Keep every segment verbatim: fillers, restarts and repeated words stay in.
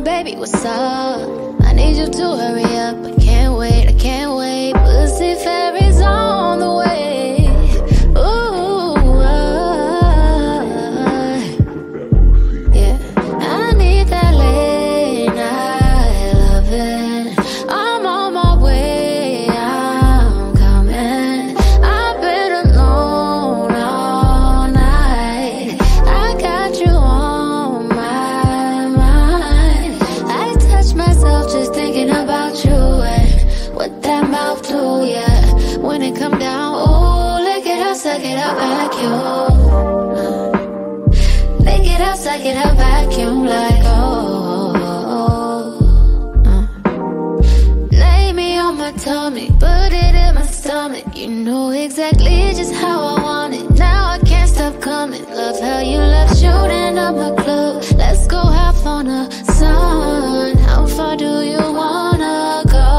baby, what's up? I need you to hurry up. I can't wait, I can't wait. Pussy fairies on the way. Ooh, uh, yeah. I need that late night lovin'. I'm on my way, I'm coming. I've been alone all night. I got you on my mind. I touch myself just thinking about you and what that mouth do, yeah. When it come down, ooh, lick it up, suck it up, vacuum. Lick it up, suck it up, vacuum like oh. Uh. Lay me on my tummy, put it in my stomach. You know exactly just how I want it. Now I can't stop coming. Love how you love shooting up my club. Let's go have fun, the sun. How far do you wanna go?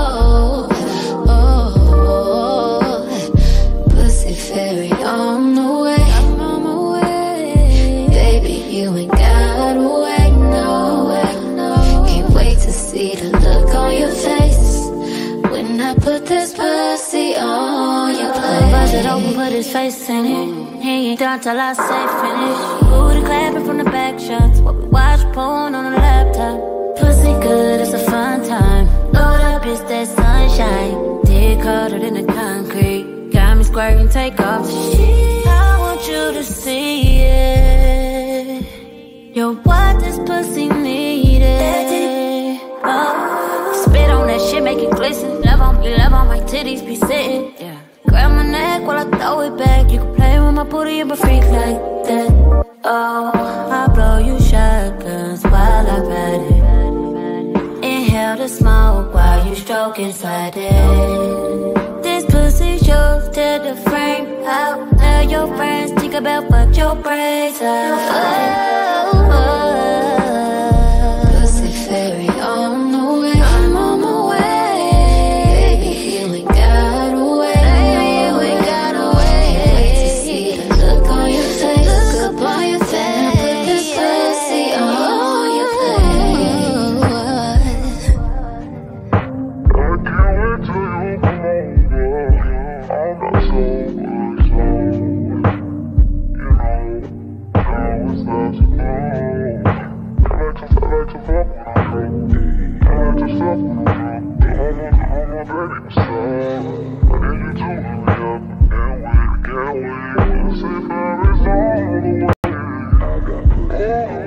Oh, pussy fairy on the way. I'm on my way. Baby, you ain't gotta wait, no, no. Can't wait to see the look on your face when I put this pussy on your plate. Buzz it open, put his face in it. He ain't done till I say finish. Booty clapping from the back shots while we watch porn on the laptop. Pussy good, it's a fun time. Load up, it's that sunshine. Dick harder than the concrete. Got me squirting, take off the shit. I want you to see it. You're what this pussy needed. Oh, spit on that shit, make it glisten. Love on me, love on my titties, be sitting. Yeah. Grab my neck while I throw it back. You can play with my booty, I'm a freak like that. Oh, I blow you shotguns while I ride it. Inhale the smoke while you stroke inside it. This pussy's yours, tear the frame out. Tell your friends, think about fuck your brains out. Oh, oh, pussy fairy on the way. I'm on my way. Baby, you ain't gotta wait. You ain't gotta wait. Wait to see the look on your face. Look up on your face. Put this pussy on your plate. I can't wait till you come over. I'm not sober, so you know how it's love to know. I like to, I like to fuck when I go. I like to suck when I go. I'm on, I'm on, baby, what's up? I need you to hurry up. Can't wait, can't wait. Pussy fairies all the way. I got pussy.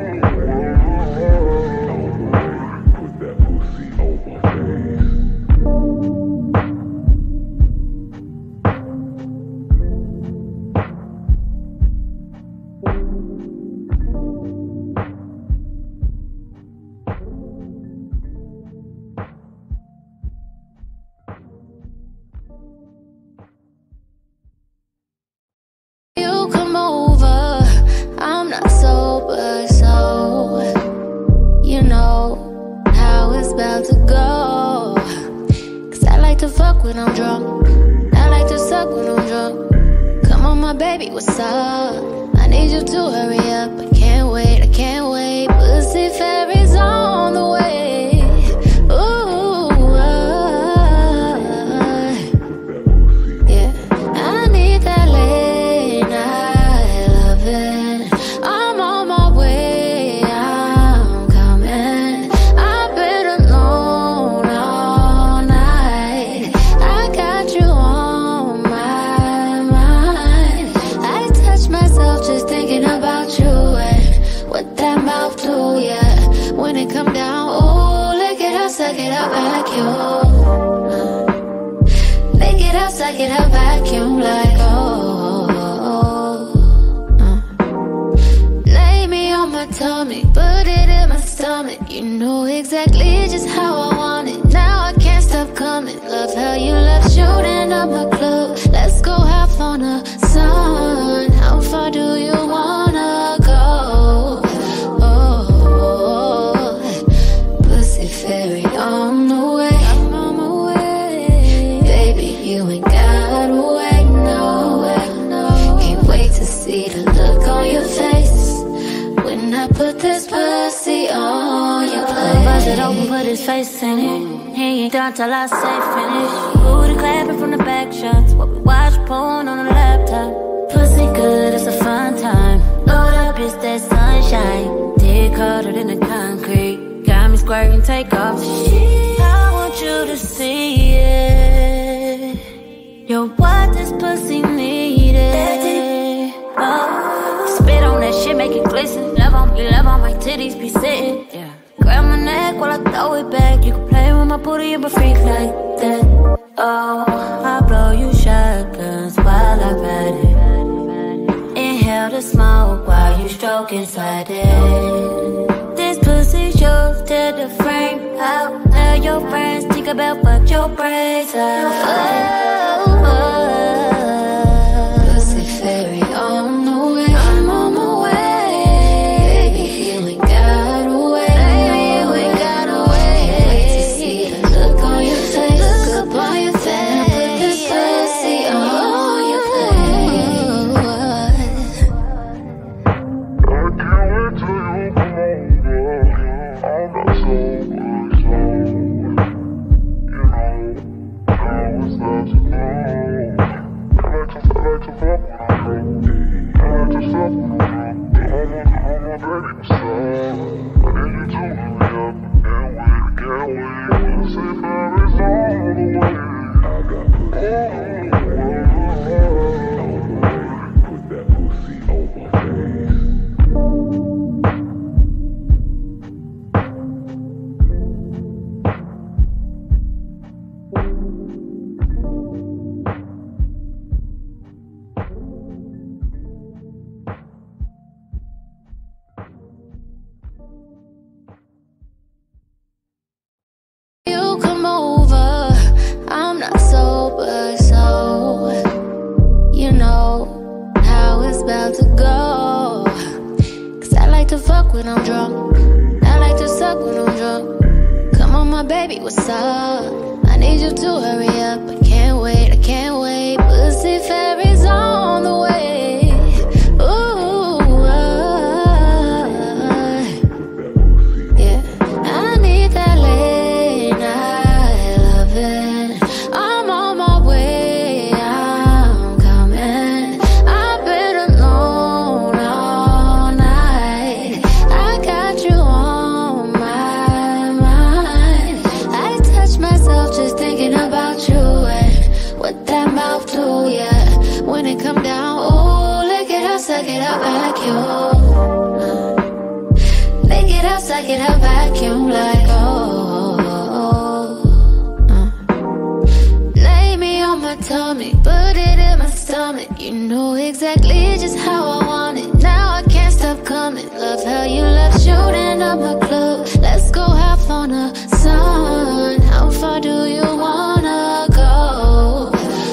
Put that pussy on my face. You come over, I'm not sober, so you know how it's about to go. Cause I like to fuck when I'm drunk, I like to suck when I'm drunk. Come on my baby, what's up? I need you to hurry up. I can't wait, I can't wait. Pussy fairies on the way. Ooh, uh, yeah. I need that late night lovin'. I'm on my way, I'm coming. I've been alone all night. I got you on my mind. I touch myself just thinking about you and what that mouth do, yeah. When it come down, ooh, lick it up, suck it up, vacuum. Lick it up, suck it up, vacuum like oh. Uh. Lay me on my tummy, put it in my stomach. You know exactly just how I want it. Now I can't stop coming. Love how you love shooting up my club. Let's go have fun, the sun. How far do you wanna go? Oh, pussy fairy on the way. I'm on my way. Baby, you ain't gotta wait, no, no. Can't wait to see the look on your face when I put this pussy on your plate. it open, put his face in it. He ain't done till I say finish. Booty clapping from the back shots while we watch porn on the laptop. Pussy good, it's a fun time. Load up, it's that sunshine. Dick harder than the concrete. Got me squirting, take off the shit. I want you to see it. You're what this pussy needed. Oh, spit on that shit, make it glisten. Love on me, love on my titties, be sitting. Yeah. Grab my neck while I throw it back. You can play with my booty and my freak like that. Oh, I blow you shotguns while I ride it. Inhale the smoke while you stroke inside it. This pussy's yours, tear the frame out. Now your friends think about what your brains out. Oh, oh. Pussy fairy on the way, I'm on my way. Baby, you ain't got away, you ain't got away. Wait to see the look on your face, look up on your face. Put this pussy on your face. I can't wait till you come over. I'm not so good, so you know, now it's that you know. I like to, I like to fuck when I go. I like to suck when I go. I want, I want baby to stop. I need you to hurry up. Can't wait, can't wait. Pussy fairy's all the way. I got pussy. Put that pussy on my face. You come over, I'm not sober, so you know how it's about to go. Cause I like to fuck when I'm drunk, I like to suck when I'm drunk. Come on my baby, what's up? I need you to hurry up, I can't wait, I can't wait. Pussy fairy's on the way. Ooh, uh, yeah, I need that late night lovin'. I'm on my way, I'm coming. I've been alone all night. I got you on my mind. I touch myself just thinking about you and what that mouth do, yeah. When it come down, ooh, lick it up, suck it up, vacuum. Lick it up, suck it up, vacuum like oh. Uh. Lay me on my tummy, put it in my stomach. You know exactly just how I want it. Now I can't stop coming. Love how you love shooting up my club. Let's go half on the sun. How far do you wanna go?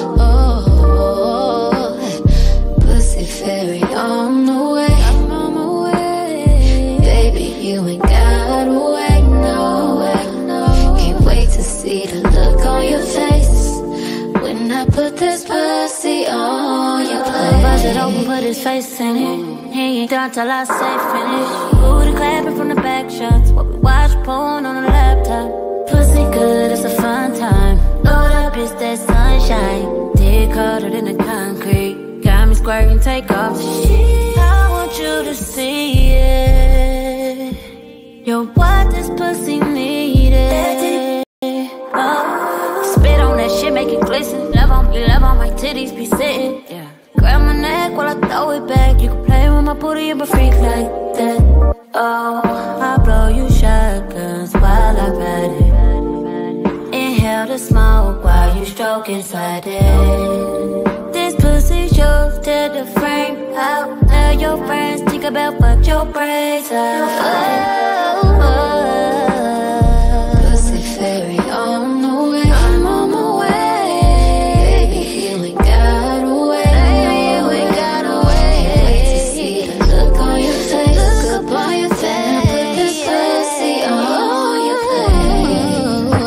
Oh, pussy fairy on the way. I'm on my way. Baby, you ain't got away, no, no. Can't wait to see the look on your face when I put this pussy on your plate. Bust it open, put his face in it. He ain't done till I say finish. Booty clapping from the back shots while we watch porn on the laptop. Pussy good, it's a fun time. Load up, it's that sunshine. Dick harder than the concrete. Got me squirting, take off the shit. I want you to see it. You're what this pussy needed. Oh, spit on that shit, make it glisten. Love on me, love on my titties, be sitting. Yeah. Grab my neck while I throw it back. You can play with my booty and my freak like that. Oh, I blow you shotguns while I ride it. Inhale the smoke while you stroke inside it. This pussy's yours, tear the frame out. Now your friends think about what your brains out. Oh, oh. Pussy fairy on the way, I'm on my way. Baby, you ain't got away, you ain't got away. Wait to see the look on your face, look up on your face. Put this pussy on your face.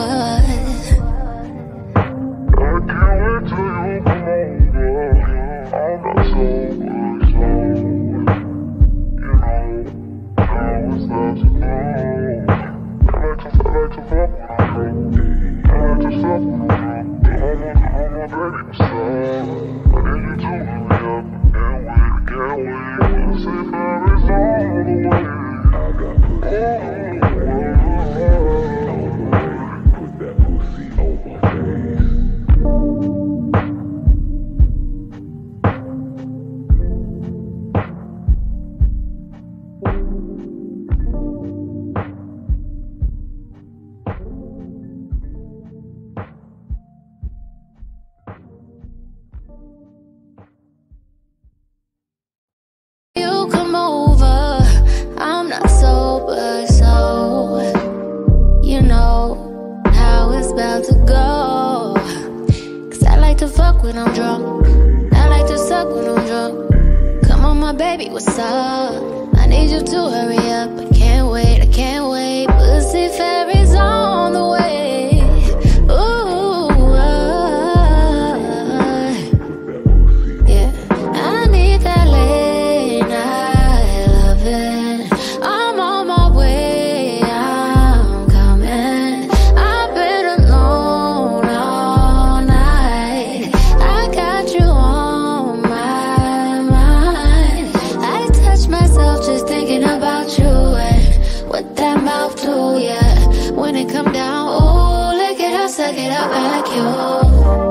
I can't wait till you come over. I'm not so good, so you know, now it's that you know. like to fuck when I'm drunk. I like to suck when I'm drunk. But all my, all my baby was sad. I need you to hurry up. Can't wait, can't wait. Let's see if everything's all the way. I got pussy. Put that pussy on my face. When I'm drunk, I like to suck when I'm drunk. Come on, my baby, what's up? I need you to hurry up. I can't wait, I can't wait. Pussy fairies on the way. Ooh, uh, yeah. I need that late night lovin'. I'm on my way, I'm coming. I've been alone all night. I got you on my mind. I touch myself just thinking about you and what that mouth do, yeah. When it come down, ooh, lick it up, suck it up, vacuum.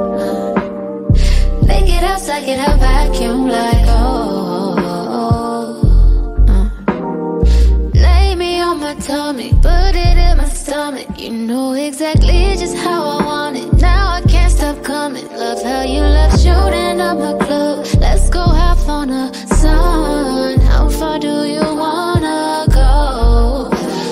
Lick it up, suck it up, vacuum like oh. Uh. Lay me on my tummy, put it in my stomach. You know exactly just how I want it. Now I can't stop coming. Love how you love shooting up my club. Let's go have fun, the sun. How far do you wanna go?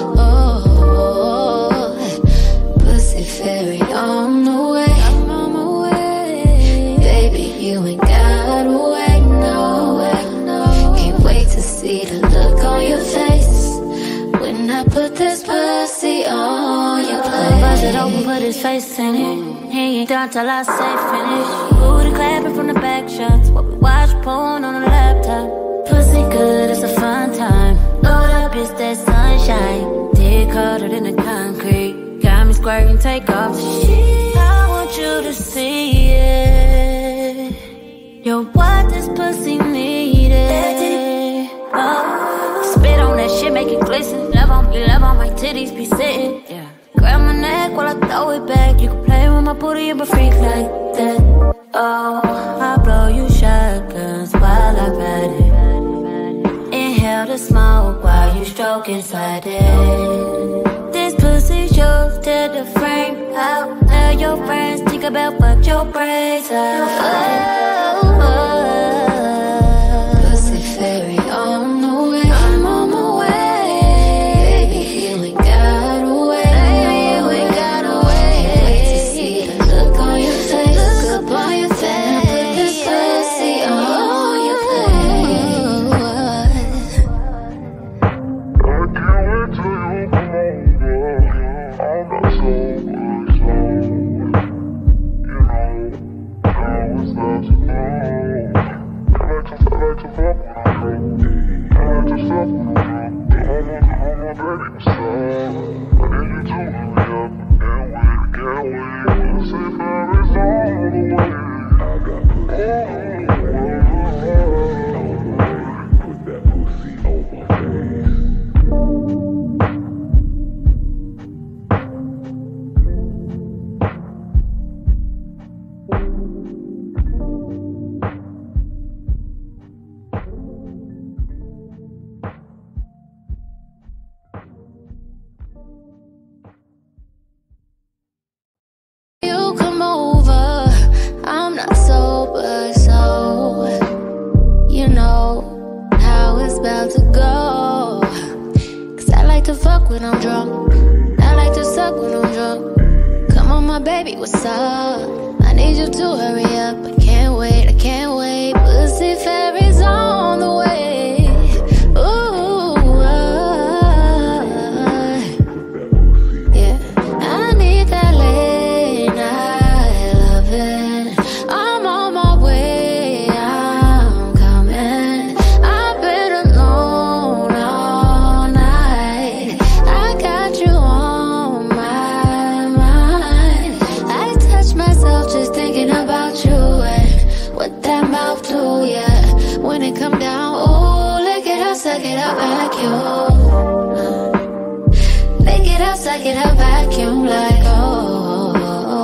Oh, pussy fairy on the way. I'm on my way. Baby, you ain't gotta wait, no, no. Can't wait to see the look on your face when I put this pussy on your plate. Bust it open, put his face in it. He ain't done till I say finish. Booty clapping from the back shots while we watch porn on the laptop. Pussy good, it's a fun time. Load up, it's that sunshine. Dick harder than the concrete. Got me squirting, take off the shit. I want you to see it. You're what this pussy needed. Oh, spit on that shit, make it glisten. Love on me, love on my titties be sitting. Yeah. Grab my neck while I throw it back. You can play with my booty, I'm a freak like that. Oh, I blow you shotguns while I ride it. Inhale the smoke while you stroke inside it. This pussy's yours, tear the frame out. Tell your friends, think about fuck your brains out. Oh, oh, pussy fairy on the way. I'm on my way. Baby, you ain't gotta wait. You ain't gotta wait. Can't wait to see the look on your face. Look up on your face. Put this pussy on your plate. I can't wait till you come over. I'm not so good, so you know how it's love to know. I like to, I like to fuck when I'm drunk. I like to suck when I'm drunk. But all my, all my baby was sad. I need you to hurry up. Can't wait, can't wait. Let's see if everything's all the way. I got pussy. Put that pussy on my face. You come over, I'm not sober, so you know how it's about to go. Cause I like to fuck when I'm drunk, I like to suck when I'm drunk. Come on, my baby, what's up? I need you to hurry up. I can't wait, I can't wait. Pussy fairies on the way. Ooh, uh, yeah. I need that late night lovin'. I'm on my way, I'm coming. I've been alone all night. I got you on my a vacuum. Make it up, suck it up, vacuum like oh.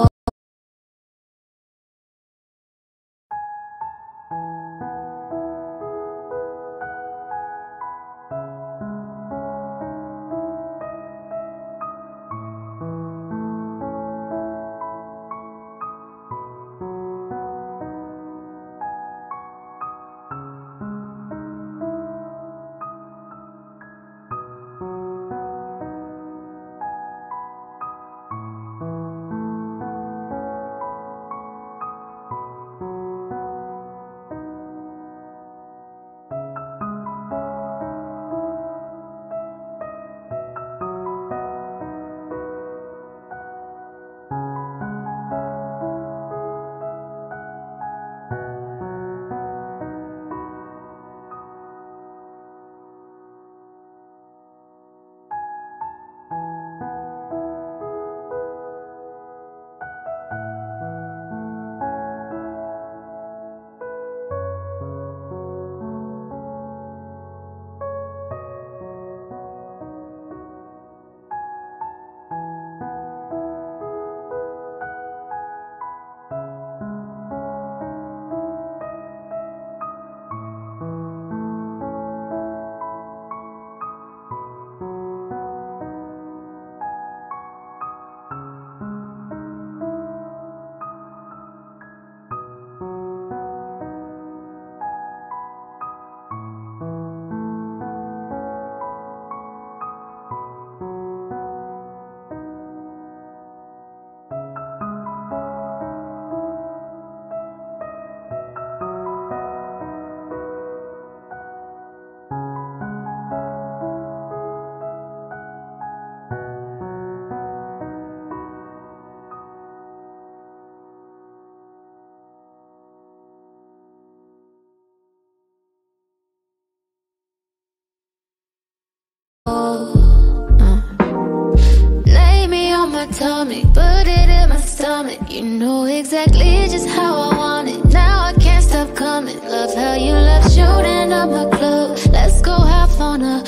Tummy, put it in my stomach. You know exactly just how I want it. Now I can't stop coming. Love how you love shooting up my club. Let's go have fun, uh,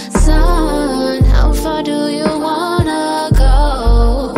son. How far do you wanna go?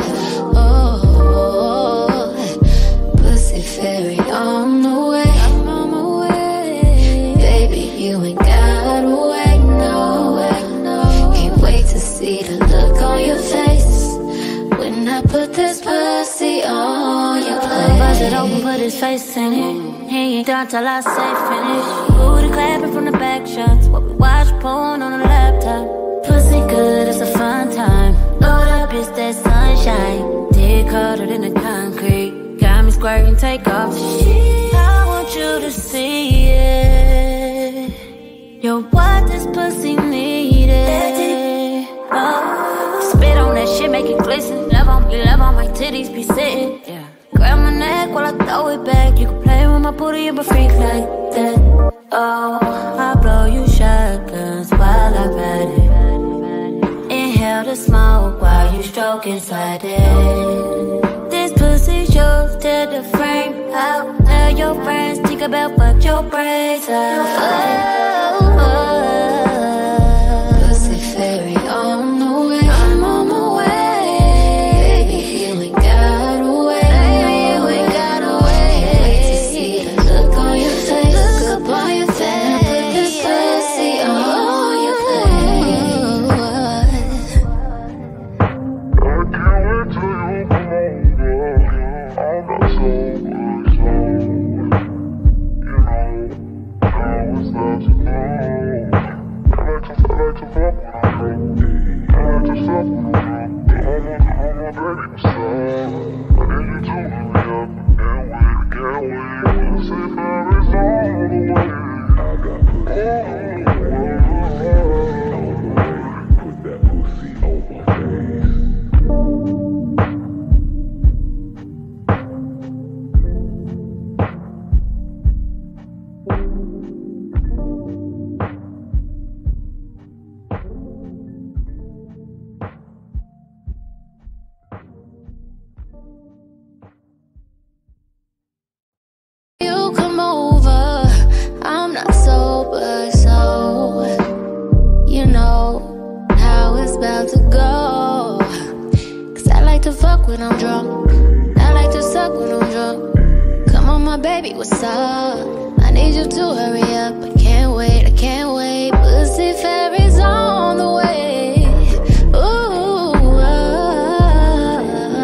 Oh, pussy fairy on the way. I'm on my way. Baby, you ain't gotta wait, no, no. Can't wait to see the look on your face when I put this pussy on your plate. Bust it open, put his face in it. He ain't done till I say finish. Booty clapping from the back shots while we watch porn on the laptop. Pussy good, it's a fun time. Load up, it's that sunshine. Dick harder than the concrete. Got me squirting, take off the shit. I want you to see it. You're what this pussy needed. Oh, spit on that shit, make it glisten. Love on me, love on my titties be sitting. Yeah. Grab my neck while I throw it back. You can play with my booty and be freak like that. Oh, I blow you shotguns while I ride it. Inhale the smoke while you stroke inside it. This pussy's yours, tear the frame out. Now your friends think about fuck your brains out. Oh, oh, pussy fairy on the way. I'm on my way. Baby, you ain't gotta wait. Baby, you ain't gotta wait. Wait to see the look on your face. Look up on your face. Put this pussy on your plate. I can't wait till you come over. I'm not so good, so you know how it's love to know. to fuck when I'm drunk. I like to suck when I'm drunk. Come on, my baby, what's up? I need you to hurry up. I can't wait, I can't wait. Pussy fairies on the way. Ooh, uh,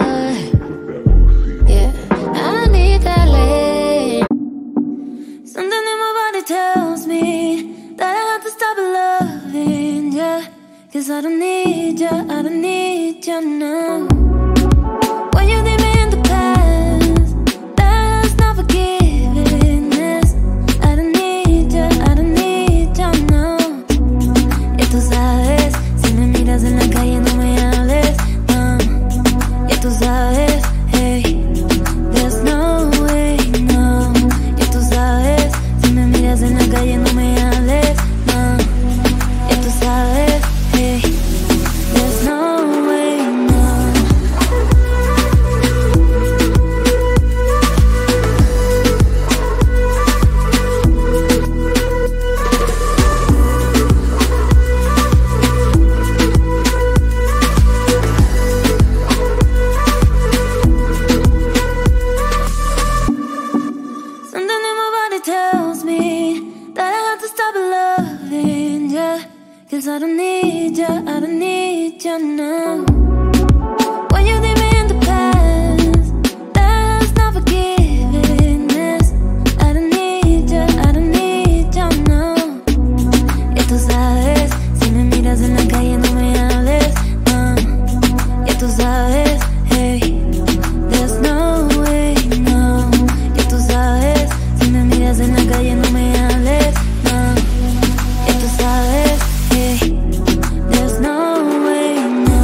yeah, I need that lane. Something in my body tells me that I have to stop loving ya. Cause I don't need ya, I don't need ya now. When you leave me in the past, that's not forgiveness. I don't need ya, I don't need ya now. Ya tú sabes, si me miras en la calle no me hables, no. Ya tú sabes, hey, there's no way, no. Ya tú sabes, si me miras en la calle no me hables, no. Ya tú sabes, hey, there's no way, no. Something in my body tells me that I have to stop loving ya. Cause I don't need ya, I don't need ya now. When you leave me in the past, that's not forgiveness. I don't need ya, I don't need ya now. Ya tú sabes, si me miras en la calle no me hables, no. Ya tú sabes, hey, there's no way, no. Ya tú sabes, si me miras en la calle no me hables, no. Ya tú sabes, hey, there's no way, no.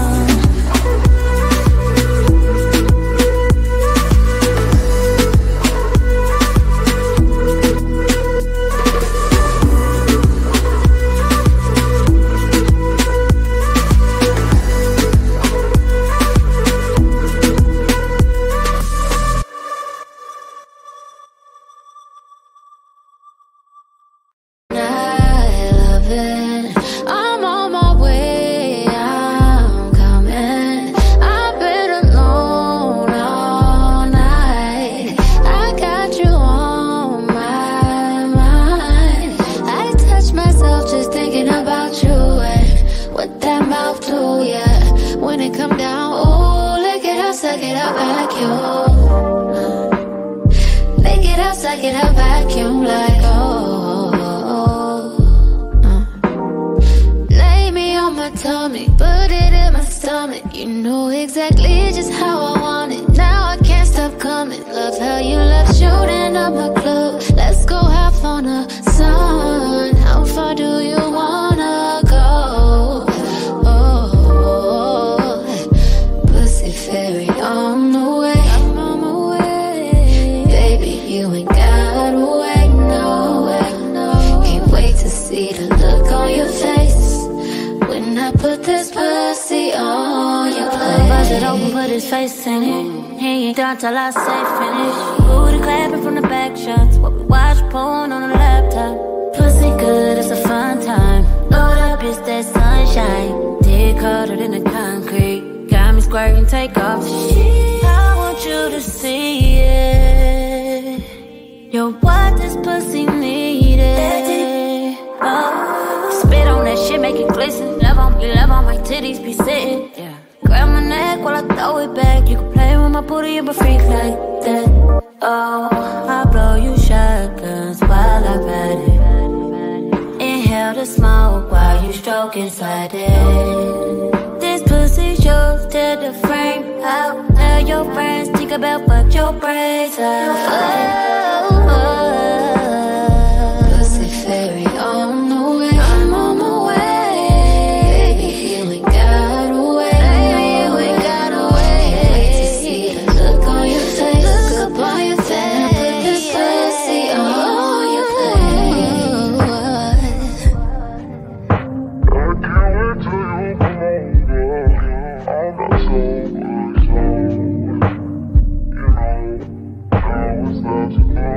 I love it. I'm on my way, I'm coming. I've been alone all night. I got you on my mind. I touch myself just thinking about you and what that mouth do, yeah. When it come down, oh, lick it up, suck it up, vacuum. Lick it up, suck it up, vacuum like oh. Lay me on my tummy, put it in my stomach. You know exactly just how I want it. Now I can't stop coming. Love how you love shooting up my club. Let's go have fun, the sun. How far do you wanna go? Oh, pussy fairy on the way. I'm on my way. Baby, you ain't gotta wait, no way, no. Can't wait to see the look on your face when I put this pussy on your plate. Buzz it open, put his face in it. He ain't done till I say finish. Booty clapping from the back shots. What we watch porn on the laptop. Pussy good, it's a fun time. Load up, it's that sunshine. Dick harder than the concrete. Got me squirting, take off the shit. I want you to see it. You're what this pussy needed. Oh, spit on that shit, make it glisten. Love on me, love on my titties be sitting. Yeah. Grab my neck while I throw it back. You can play with my booty and be freak like that. Oh, I blow you shotguns while I ride it. Inhale the smoke while you stroke inside it. This pussy's yours, tear the frame out. Tell your friends, think about what your brains are. Oh, oh, pussy fairy on the way. I'm on my way. Baby, you ain't gotta wait. Baby, you ain't gotta wait. Can't wait to see the look on your face. Look up on your face. Put this pussy on your plate. I can't wait till you come over. I'm not sober, so you know how it's love to know.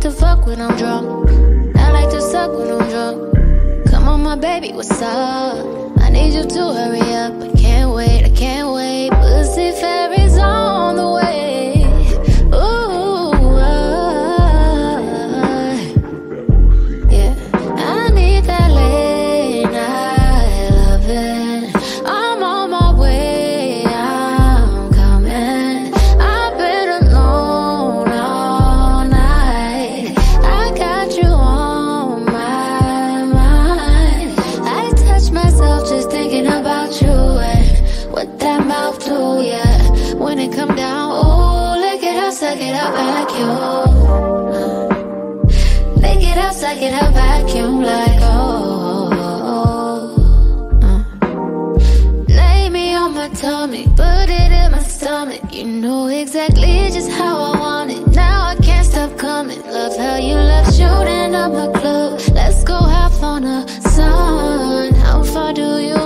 like to fuck when I'm drunk. I like to suck when I'm drunk. Come on, my baby, what's up? I need you to hurry up. I can't wait, I can't wait. Pussy fairies on the way. Ooh, uh, yeah. I need that late night loving. I'm on my way, I'm coming. I've been alone all night. I got you on my mind. I touch myself just thinking about you and what that mouth do, yeah. When it come down, ooh, lick it up, suck it up, vacuum. Uh, lick it up, suck it up, vacuum like oh. Uh. Lay me on my tummy, put it in my stomach. You know exactly just how I want it. Now I can't stop coming. Love how you love shooting up my club. Let's go half on the sun. How far do you